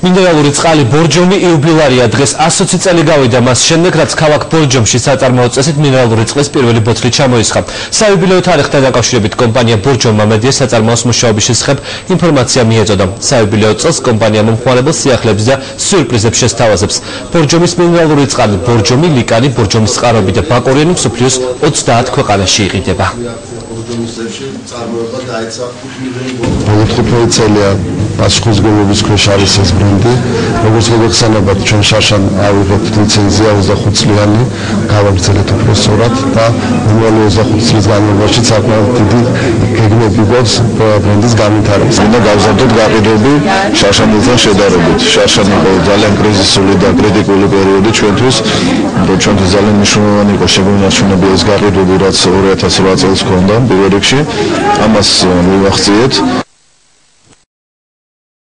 მინერალური წყალი ბორჯომი იუბილარია დღეს 120 წელი გავიდა მას შემდეგ რაც ქალაქ ბორჯომში საწარმოო წესით მინერალური წყლის პირველი ბოთლი ჩამოისხა. საიუბილეო თარიღთან დაკავშირებით კომპანია ბორჯომმა მედიას საწარმოოს მუშაობის შესახებ ინფორმაცია მიეწოდა. საიუბილეო წელს კომპანია მომხმარებელს სიახლეებს და სიურპრიზებს შესთავაზებს. ბორჯომის მინერალური წყალი ბორჯომი, ლიკანი, ბორჯომის წყაროები და ბაკორიანი მსოფლიოს 30 ქვეყანაში იყიდება. Ხუთი წელია აშხუზგელობის ქვეშ არის ეს ბრენდი. როგორც მოგეხსენებათ, ჩვენ შარშან ავიღეთ ლიცენზია 25 წლიანი, გავაგრძელეთ უფროსურად და მომავალი 25 წლის განმავლობაში საკმაოდ დიდი გეგმები გვაქვს ბრენდის განვითარების. უნდა გავზარდოთ გაყიდვები შარშანელთან შედარებით. შარშანი იყო ძალიან კრიზისული და კრიტიკული პერიოდი ჩვენთვის. ჩვენთვის ძალიან მნიშვნელოვანი იყო შეგვინარჩუნება ეს გაყიდვები, რაც 2008 წელს ჰქონდა პირველ რიგში. ამას მივახციეთ.